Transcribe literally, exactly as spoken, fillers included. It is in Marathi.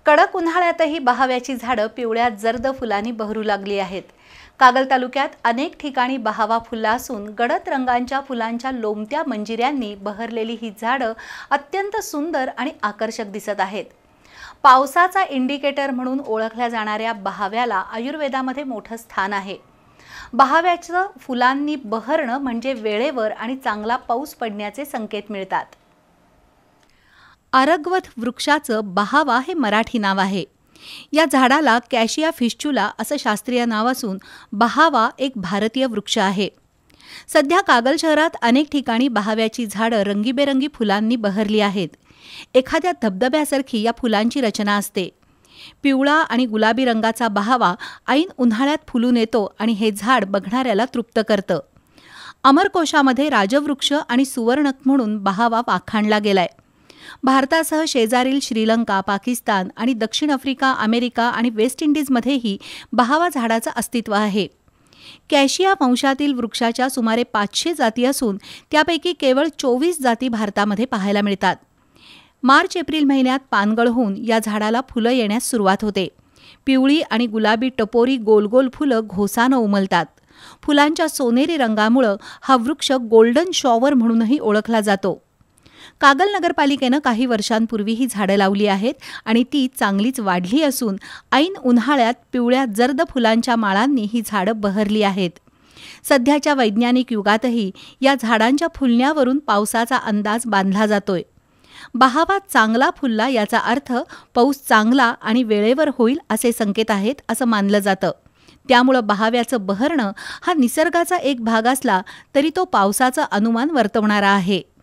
कडक उन्हाळ्यातही बहाव्याची झाडं पिवळ्या जर्द फुलांनी बहरू लागली आहेत। कागल तालुक्यात अनेक ठिकाणी बहावा फुलला असून गडद रंगांच्या फुलांच्या लोंबत्या मंजिऱ्यांनी बहरलेली ही झाडं अत्यंत सुंदर आणि आकर्षक दिसत आहेत। पावसाचा इंडिकेटर म्हणून ओळखल्या जाणाऱ्या बहाव्याला आयुर्वेदामध्ये मोठं स्थान आहे। बहाव्याचं फुलांनी बहरणं म्हणजे वेळेवर आणि चांगला पाऊस पडण्याचे संकेत मिळतात। आरगवत वृक्षाचं बहावा हे मराठी नाव आहे। या झाडाला कॅशिया फिस्चुला असं शास्त्रीय नाव असून बहावा एक भारतीय वृक्ष आहे। सध्या कागल शहरात अनेक ठिकाणी बहाव्याची झाडं रंगीबेरंगी फुलांनी बहरली आहेत। एखाद्या धबधब्यासारखी या फुलांची रचना असते। पिवळा आणि गुलाबी रंगाचा बहावा ऐन उन्हाळ्यात फुलून येतो आणि हे झाड बघणाऱ्याला तृप्त करतं। अमरकोशामध्ये राजवृक्ष आणि सुवर्णक म्हणून बहावा वाखाणला गेलाय। भारतासह शेजारील श्रीलंका, पाकिस्तान आणि दक्षिण आफ्रिका, अमेरिका आणि वेस्ट इंडिजमध्येही बहावा झाडाचं अस्तित्व आहे। कॅशिया वंशातील वृक्षाच्या सुमारे पाचशे जाती असून त्यापैकी केवळ चोवीस जाती भारतामध्ये पाहायला मिळतात। मार्च एप्रिल महिन्यात पानगळ होऊन या झाडाला फुलं येण्यास सुरुवात होते। पिवळी आणि गुलाबी टपोरी गोलगोल फुलं घोसानं उमलतात। फुलांच्या सोनेरी रंगामुळे हा वृक्ष गोल्डन शॉवर म्हणूनही ओळखला जातो। कागल नगरपालिकेनं काही वर्षांपूर्वी ही झाडं लावली आहेत आणि ती चांगलीच वाढली असून ऐन उन्हाळ्यात पिवळ्या जर्द फुलांच्या माळांनी ही झाडं बहरली आहेत। सध्याच्या वैज्ञानिक युगातही या झाडांच्या फुलण्यावरून पावसाचा अंदाज बांधला जातोय। बहावा चांगला फुलला याचा अर्थ पाऊस चांगला आणि वेळेवर होईल असे संकेत आहेत असं मानलं जातं। त्यामुळे बहाव्याचं बहरणं हा निसर्गाचा एक भाग असला तरी तो पावसाचा अनुमान वर्तवणारा आहे।